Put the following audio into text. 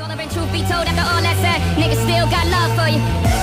Truth be told, after all that said, niggas still got love for you.